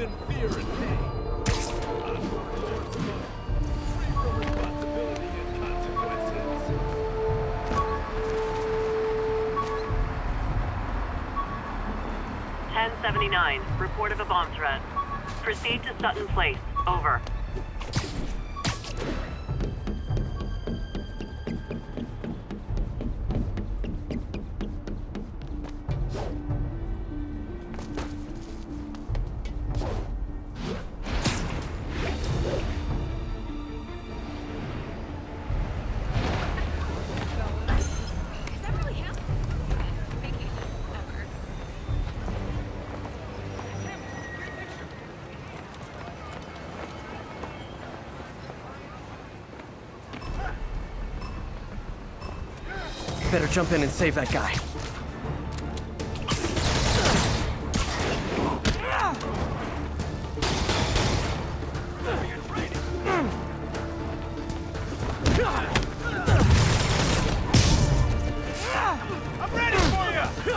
in fear and pain. Free from responsibility and consequences. 1079, report of a bomb threat. Proceed to Sutton Place. Over. Better jump in and save that guy. I'm ready for you!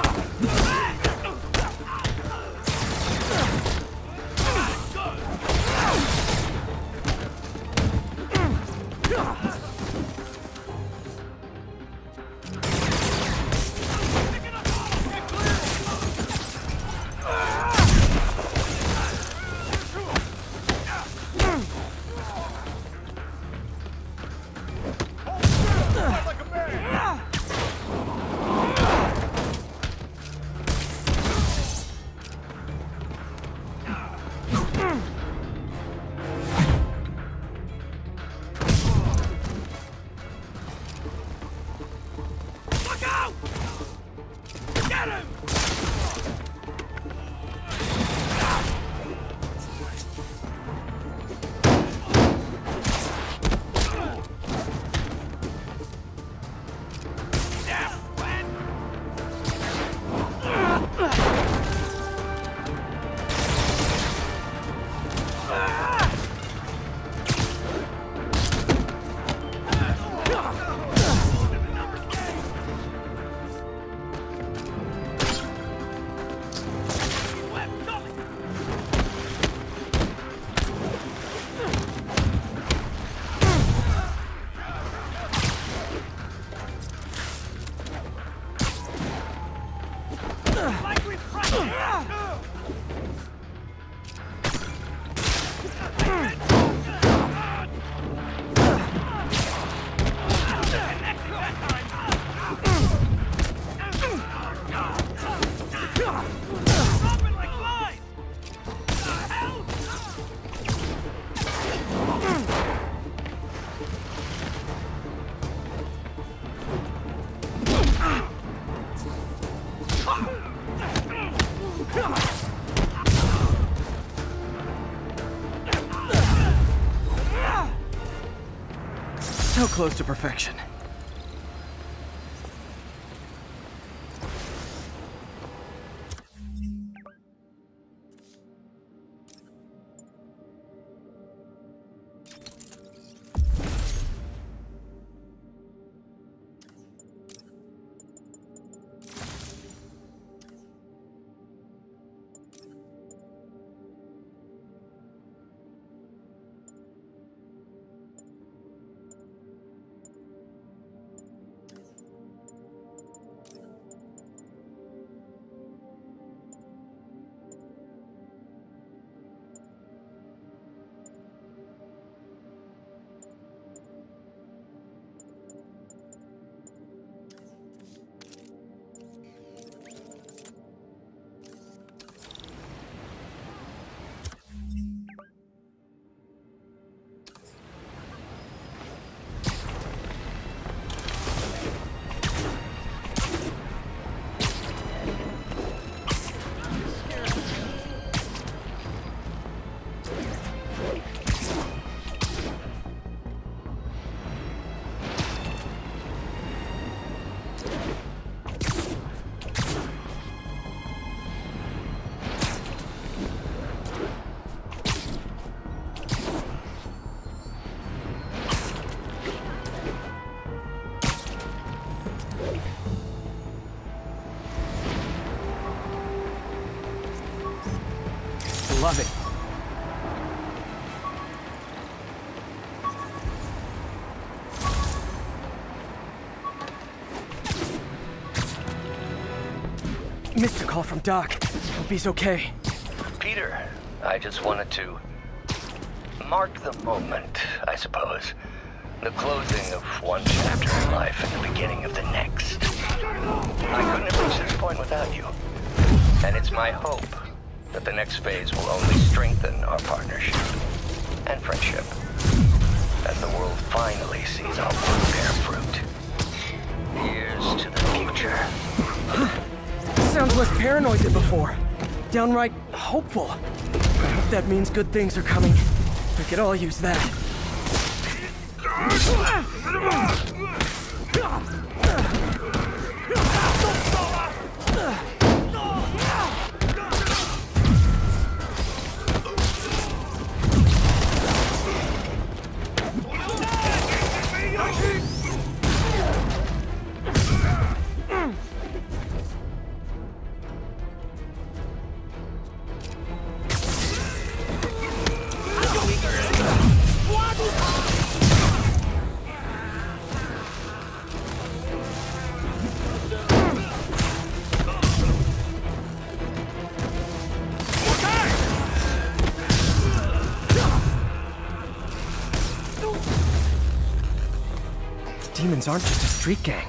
So close to perfection. Love it. from Doc. Hope he's okay. Peter, I just wanted to mark the moment, I suppose. The closing of one chapter in life and the beginning of the next. I couldn't have reached this point without you. And it's my hope that the next phase will only strengthen our partnership and friendship as the world finally sees our work bear fruit. Here's to the future. Sounds less paranoid than before. Downright hopeful. I hope that means good things are coming. We could all use that. Demons aren't just a street gang.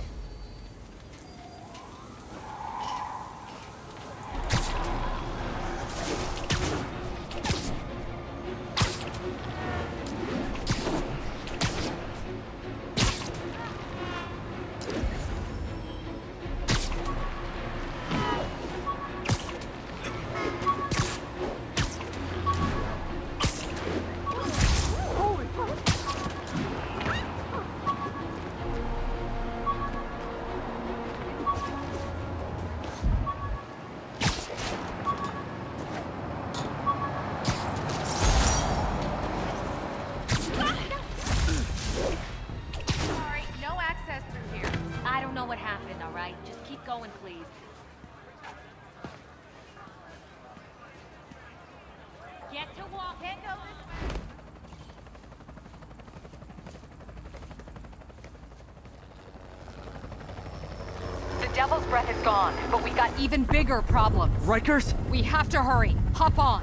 Devil's Breath is gone, but we got even bigger problems. Rikers? We have to hurry. Hop on.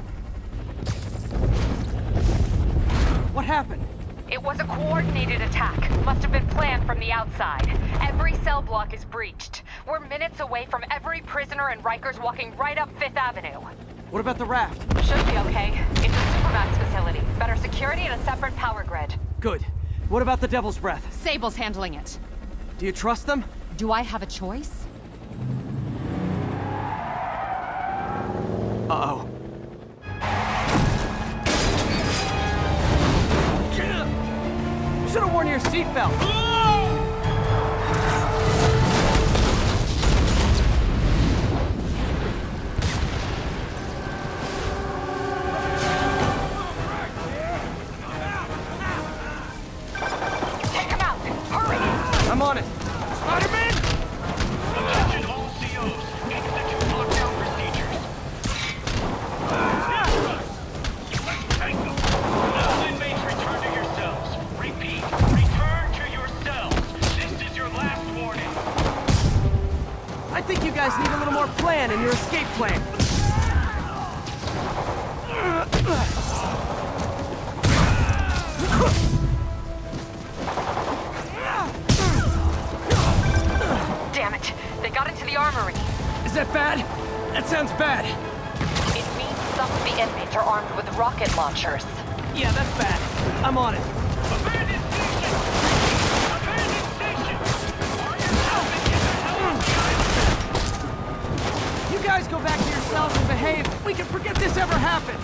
What happened? It was a coordinated attack. Must have been planned from the outside. Every cell block is breached. We're minutes away from every prisoner and Rikers walking right up Fifth Avenue. What about the raft? Should be okay. It's a Supermax facility. Better security and a separate power grid. Good. What about the Devil's Breath? Sable's handling it. Do you trust them? Do I have a choice? Uh-oh. Should have worn your seatbelt. Take him out! Hurry! I'm on it. Spider-Man! Attention all COs. Execute lockdown procedures. Take them. All inmates return to your cells. Repeat, return to your cells. This is your last warning. I think you guys need a little more plan in your escape plan. Damn it! They got into the armory. Is that bad? That sounds bad. It means some of the inmates are armed with rocket launchers. Yeah, that's bad. I'm on it. Abandon station! Abandon station! Or yourself and get the hell out. You guys go back to your cells and behave. We can forget this ever happened.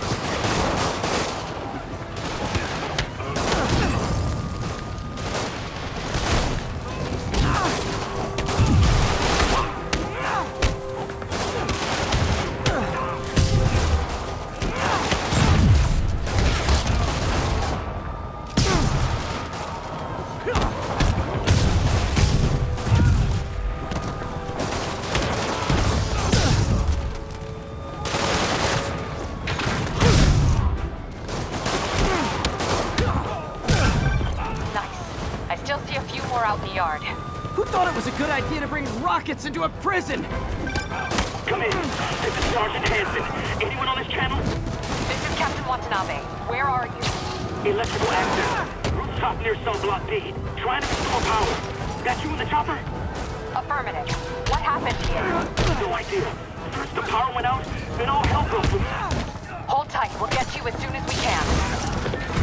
Out in the yard. Who thought it was a good idea to bring rockets into a prison? Come in. This is Sergeant Hansen. Anyone on this channel? This is Captain Watanabe. Where are you? Electrical access. Rooftop near cell block D. Trying to restore power. That you in the chopper? Affirmative. What happened here? No idea. First the power went out, then all hell broke loose. Hold tight. We'll get to you as soon as we can.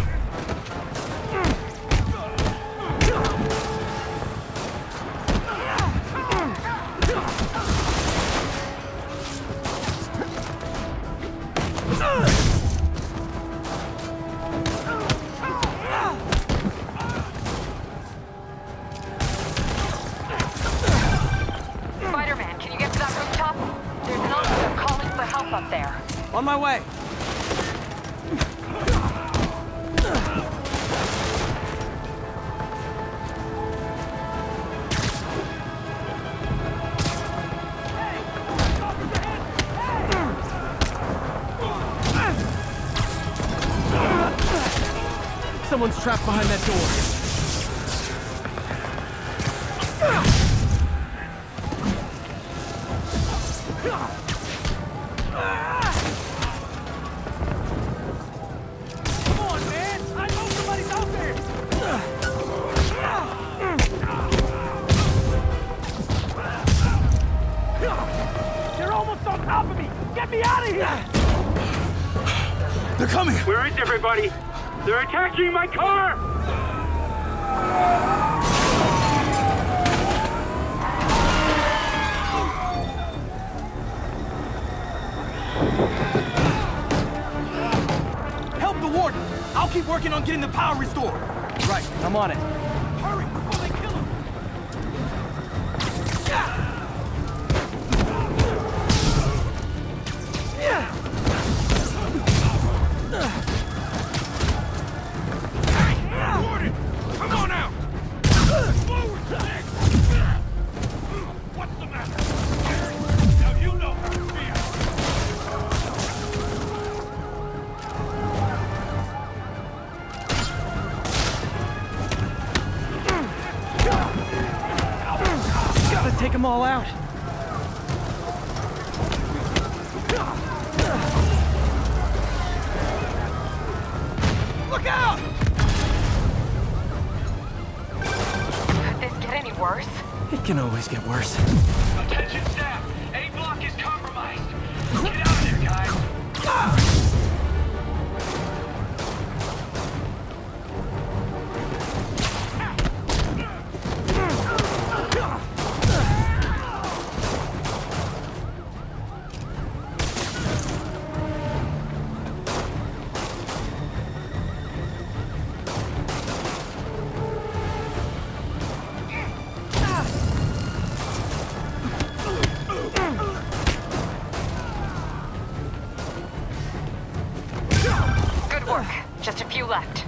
Spider-Man, can you get to that rooftop? There's an officer calling for help up there. On my way. Someone's trapped behind that door. They're coming! Where is everybody? They're attacking my car! Help the warden! I'll keep working on getting the power restored! Right, I'm on it. Hurry before they kill him! Warden! Come on out! Forward! What's the matter? Now you know how to feel! Gotta take them all out. Look out! Could this get any worse? It can always get worse. Attention staff! A block is compromised! Get out of there, guys! Good work. Just a few left.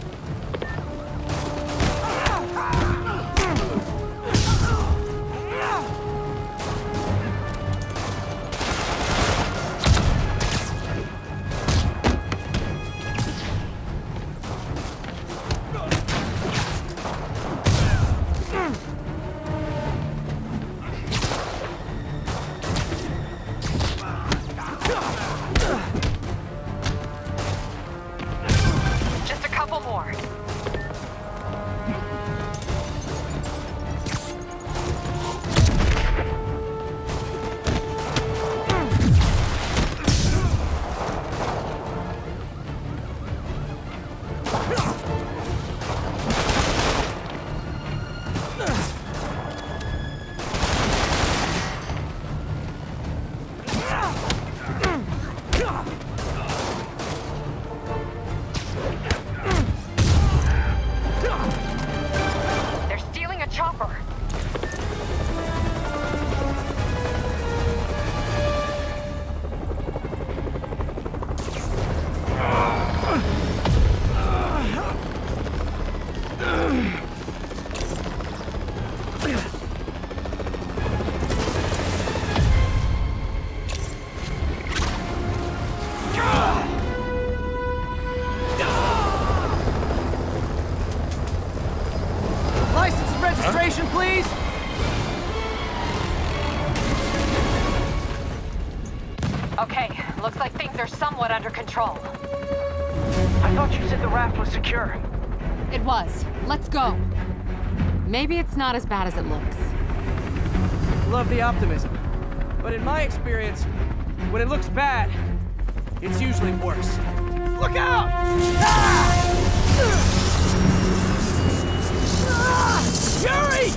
Just a couple more. Okay, looks like things are somewhat under control. I thought you said the raft was secure. It was. Let's go. Maybe it's not as bad as it looks. Love the optimism. But in my experience, when it looks bad, it's usually worse. Look out! Yuri!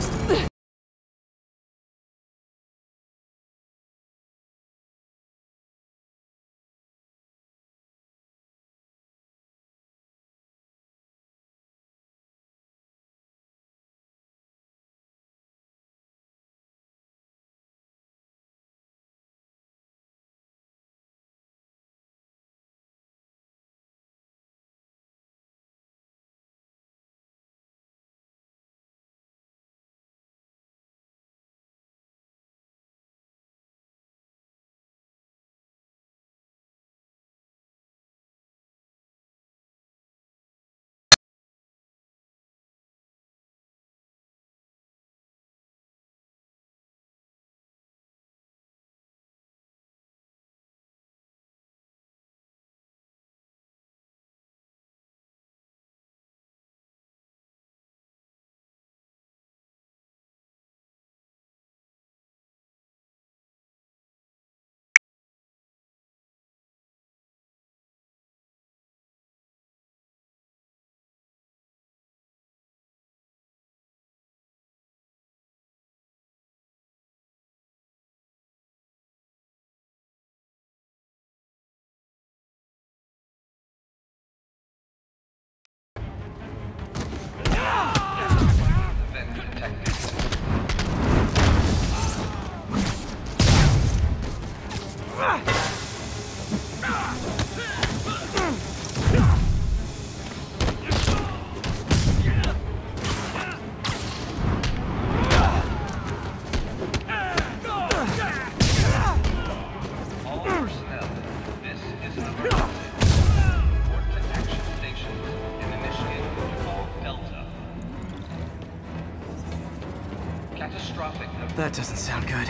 That doesn't sound good.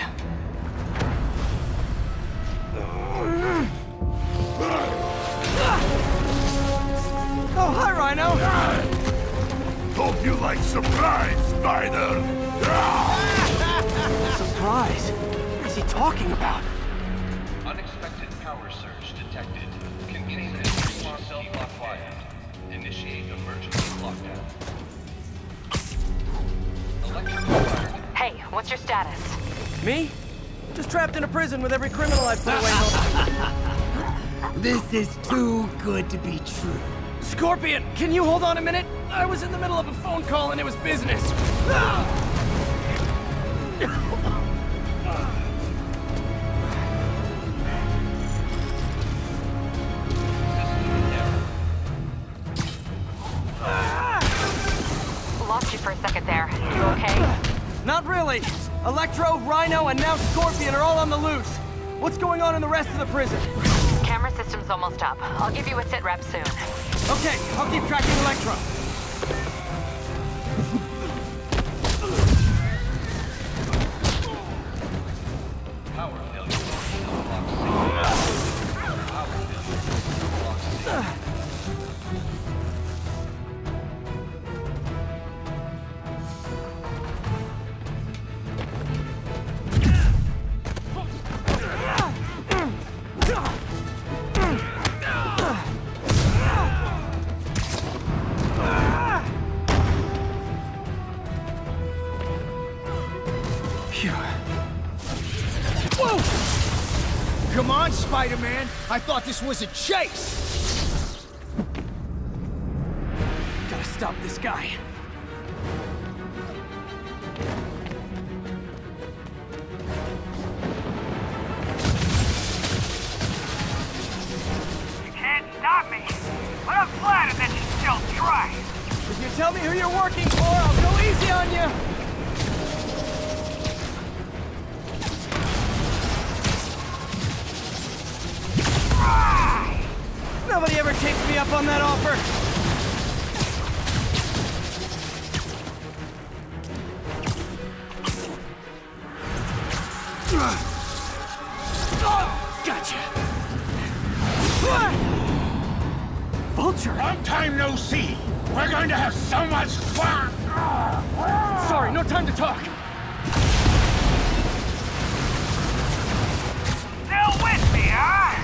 Oh, hi, Rhino! Hope you like surprise, Spider! Surprise? What is he talking about? Unexpected power surge detected. Containment cell block wired. Initiate emergency lockdown. Electrical wired. Hey, what's your status? Me? Just trapped in a prison with every criminal I've put away. This is too good to be true. Scorpion, can you hold on a minute? I was in the middle of a phone call and it was business. Lost you for a second there. You okay? Not really. Electro, Rhino, and now Scorpion are all on the loose. What's going on in the rest of the prison? Camera system's almost up. I'll give you a sit rep soon. Okay, I'll keep tracking Electro. Power failure. Cell block safe. Power failure. Cell block safe. Come on, Spider-Man! I thought this was a chase! Gotta stop this guy. You can't stop me, but I'm flattered that you still try. If you tell me who you're working for, I'll go easy on you. Nobody ever takes me up on that offer. Gotcha. Vulture! Long time no see. We're going to have so much fun. Sorry, no time to talk. Still with me, huh?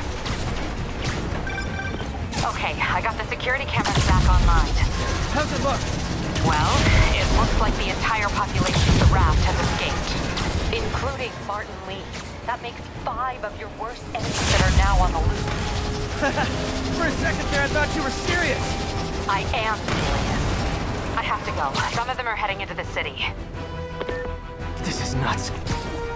Okay, I got the security cameras back online. How's it look? Well, it looks like the entire population of the raft has escaped, including Martin Lee. That makes 5 of your worst enemies that are now on the loose. For a second there, I thought you were serious. I am serious. I have to go. Some of them are heading into the city. This is nuts.